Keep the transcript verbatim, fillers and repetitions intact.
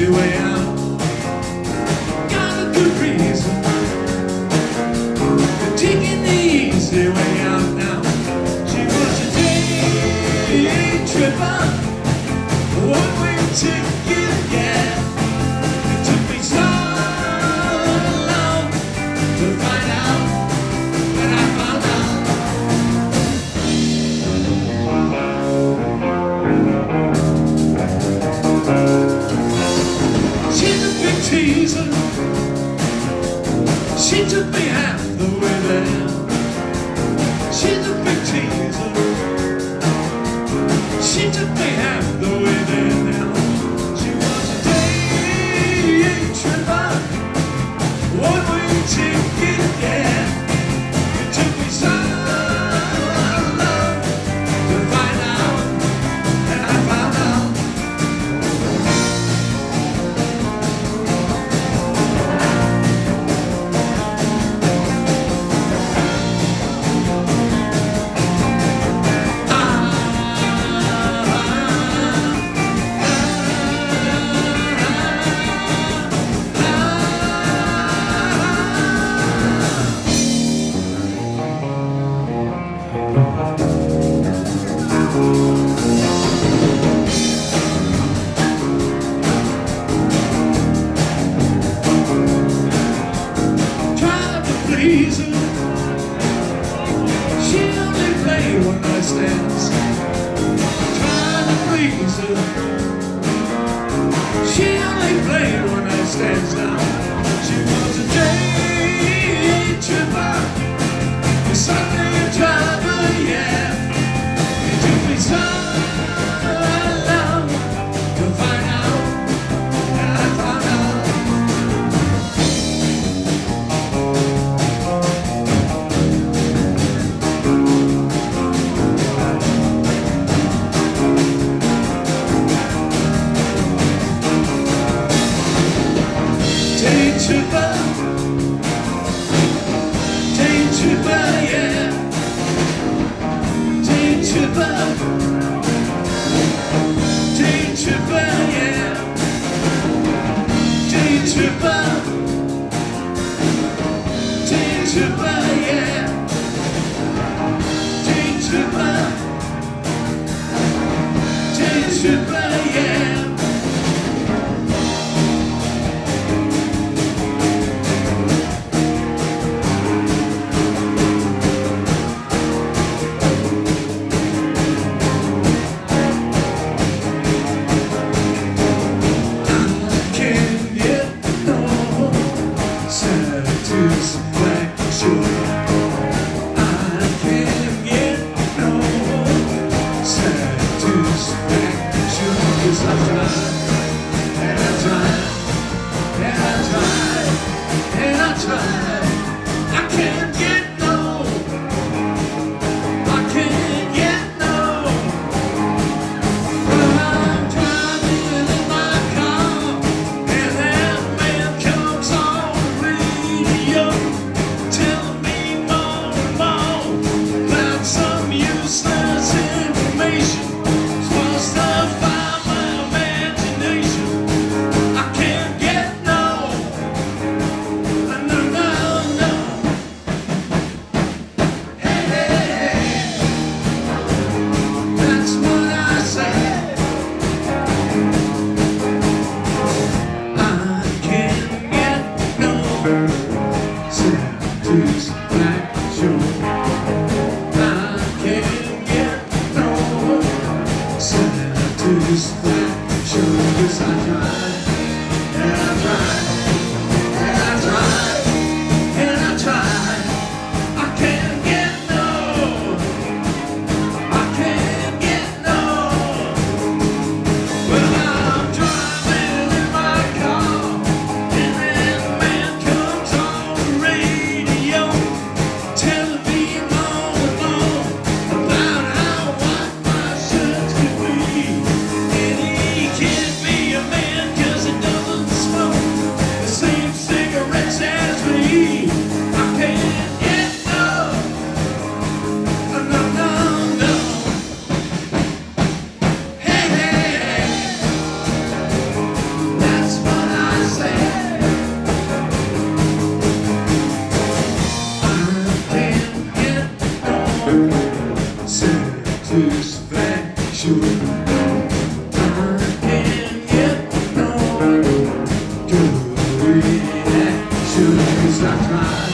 easy way out. Got a good reason for taking the easy way out now. She was a day tripper, one-way ticket, yeah. It took me so long to find out that I found out. She's a big teaser. She took me half the way there. She's a big teaser. She took me half the way there now. She was a day tripper, one-way ticket, yeah. It took me so long to find out, and I found out. Please her. She only played one night stands. Trying to please her. She only played one night stands now. She was a day tripper, a Sunday driver, yeah. It took me so long to find out, and I found out. Day tripper, day tripper, yeah. Day tripper, day tripper, yeah. Day tripper, day tripper, yeah. Day tripper, day tripper, yeah. Satisfaction. start crying.